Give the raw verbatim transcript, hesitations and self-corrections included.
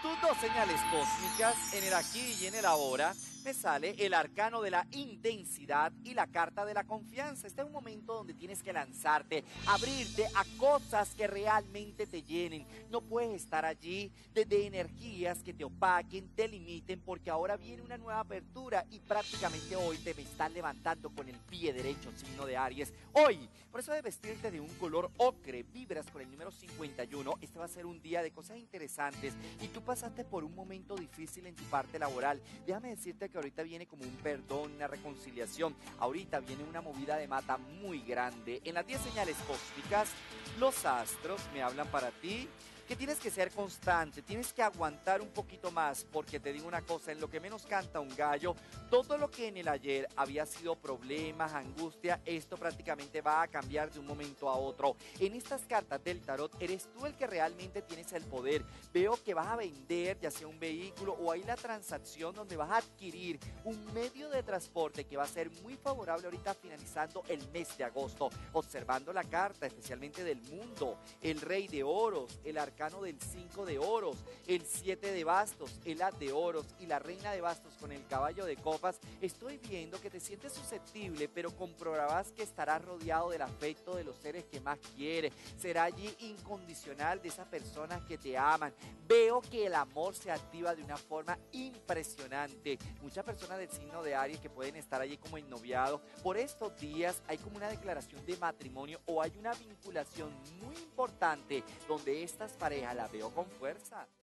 tus dos señales cósmicas, en el aquí y en el ahora, me sale el arcano de la intensidad y la carta de la confianza. Este es un momento donde tienes que lanzarte, abrirte a cosas que realmente te llenen. No puedes estar allí desde energías que te opaquen, te limiten, porque ahora viene una nueva apertura y prácticamente hoy te me estás levantando con el pie derecho, signo de Aries. Hoy, por eso debes vestirte de un color ocre, vibras con el número cincuenta y uno. Este va a ser un día de cosas interesantes y tú pasaste por un momento difícil en tu parte laboral. Déjame decirte que ahorita viene como un perdón, una reconciliación. Ahorita viene una movida de mata muy grande. En las diez señales cósmicas, los astros me hablan para ti que tienes que ser constante, tienes que aguantar un poquito más, porque te digo una cosa, en lo que menos canta un gallo, todo lo que en el ayer había sido problemas, angustia, esto prácticamente va a cambiar de un momento a otro. En estas cartas del tarot, eres tú el que realmente tienes el poder. Veo que vas a vender ya sea un vehículo o hay la transacción donde vas a adquirir un medio de transporte que va a ser muy favorable ahorita finalizando el mes de agosto. Observando la carta, especialmente del mundo, el rey de oros, el arcano del cinco de oros, el siete de bastos, el as de oros y la reina de bastos con el caballo de copas, estoy viendo que te sientes susceptible, pero comprobarás que estarás rodeado del afecto de los seres que más quieres. Será allí incondicional de esas personas que te aman. Veo que el amor se activa de una forma impresionante. Muchas personas del signo de Aries que pueden estar allí como ennoviados, por estos días hay como una declaración de matrimonio o hay una vinculación muy importante donde estas parejas las veo con fuerza.